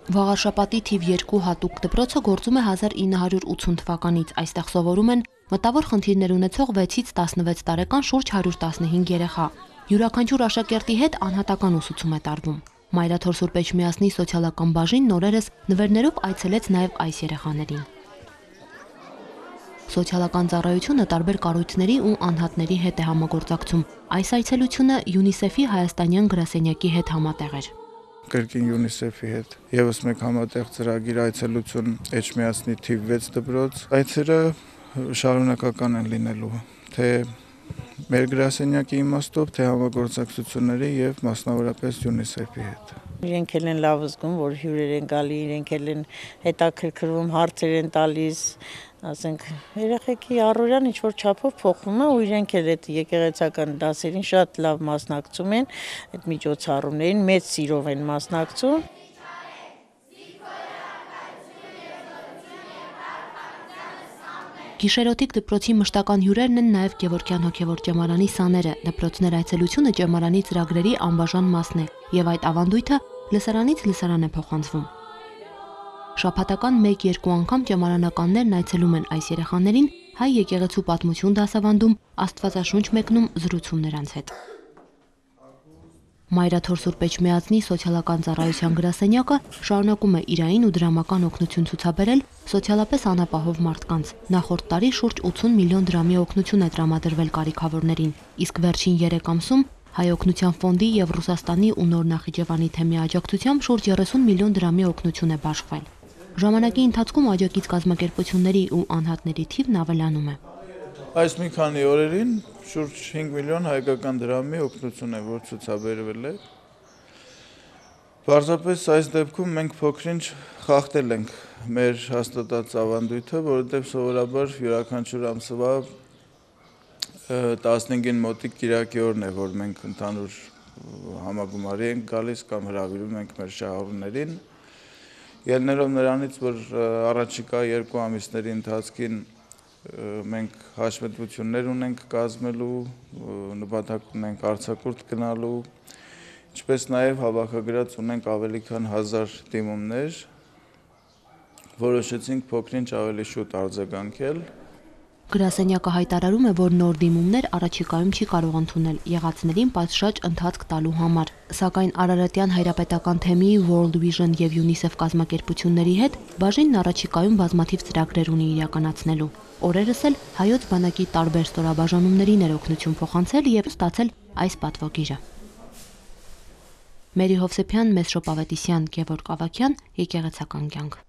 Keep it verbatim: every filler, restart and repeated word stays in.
Վաղարշապատի թիվ երկու հատուկ դպրոցը գործում է հազար ինը հարյուր ութուն թվականից, այստեղ սովորում են մտավոր խնդիրներ ունեցող վեցից տասնվեց տարեկան շուրջ հարյուր տասնհինգ երեխա։ Յուրաքանչյուր աշակերտի հետ անհատական ուսուցում է տարվում։ Մայր Աթոռի Սուրբ Էջմիածնի սոցիալական բաժինն օրերս նվերներով այցելեց նաև այս երեխաներին։ Սոցիալական ծառայությունը տարբեր կառույցների ու անհատների հետ է համագործակցում։ Այս այցելությունը ՅՈՒՆԻՍԵՖ-ի հայաստանյան գրասենյակի հետ համատեղ էր։ Կրկին ՅՈՒՆԻՍԵՖ-ի հետ եւս մեկ համատեղ ծրագիր այցելություն Էջմիածնի թիվ վեց դպրոց։ Այցերը շարունակական են լինելու, թե մեր գրասենյակի իմաստով, թե համագործակցությունների եւ մասնավորապես ՅՈՒՆԻՍԵՖ-ի հետ։ Իրենք էլ են լավ զգում, որ հյուրեր են գալի, իրենք էլ են հետաքրքրվում, հարցեր են տալիս, ասենք երեխեքի առօրյան ինչ որ չափով փոխվում է ու իրենք էլ այդ եկեղեցական դասերին շատ լավ մասնակցում են, այդ միջոցառումներին մեծ սիրով են մասնակցում։ Գիշերօթիկ դպրոցի մշտական հյուրերն են նաև Գևորգյան հոգևոր ճեմարանի սաները։ Դպրոցներ այցելությունը ճեմարանի ծրագրերի անբաժան մասն է եւ այդ ավանդույթը լսարանից լսարան է փոխանցվում։ Շաբաթական մեկ-երկու անգամ ճեմարանականներն այցելում են այս երեխաներին, հայ եկեղեցու պատմություն դասավանդում, աստվածաշունչ մեկնում, զրուցում նրանց հետ։ Մայր Աթոռի Սուրբ Էջմիածնի սոցիալական ծառայության գրասենյակը շարունակում է իրային ու դրամական օգնություն ցուցաբերել սոցիալապես անապահով մարդկանց։ Նախորդ տարի շուրջ ութուն միլիոն դրամի օգնություն է տրամադրվել կարիքավորներին, իսկ վերջին երեք ամսում հայ օգնության ֆոնդի եւ Ռուսաստանի ու Նոր Նախիջևանի թեմի աջակցությամբ շուրջ երեսուն միլիոն դրամի օգնություն է բաշխվել։ Ժամանակի ընթացքում աջակից կազմակերպությունների ու անհատների թիվն ավելանում է։ Այս մի քանի օրերին շուրջ հինգ միլիոն հայկական դրամի օգնություն է, որ ցուցաբերվել է։ Պարզապես այս դեպքում մենք փոքրինչ խախտել ենք մեր հաստատած ավանդույթը, որովհետև սովորաբար յուրաքանչյուր ամսվա տասնհինգին մոտիկ կիրակի օրն է, որ մենք ընդհանուր համագումարի ենք գալիս կամ հրավիրում ենք մեր շահառուներին։ Ելներով նրանից, որ առաջիկա երկու ամիսների ընթացքին մենք հաշվետվություններ ունենք կազմելու, նպատակ ունենք արձակուրդ գնալու, ինչպես նաև հավաքագրած ունենք ավելի քան հազար դիմումներ, որոշեցինք փոքրինչ ավելի շուտ արձագանքել։ Գրասենյակը հայտարարում է, որ նոր դիմումներ առաջիկայում չի կարող ընդունել եղածներին պատշաճ ընթացք տալու համար, սակայն Արարատյան հայրապետական թեմի, World Vision եւ ՅՈՒՆԻՍԵՖ կազմակերպությունների հետ բաժինն առաջիկայում բազմաթիվ ծրագրեր ունի իրականացնելու։ Օրերս էլ հայոց բանակի տարբեր ստորաբաժանումներին էր օգնություն փոխանցել եւ ստացել այս պատվոգիրը։ Մերի Հովսեփյան, Մեսրոպ Ավետիսյան, Գևորգ Ավագյան, եկեղեցական կյանք։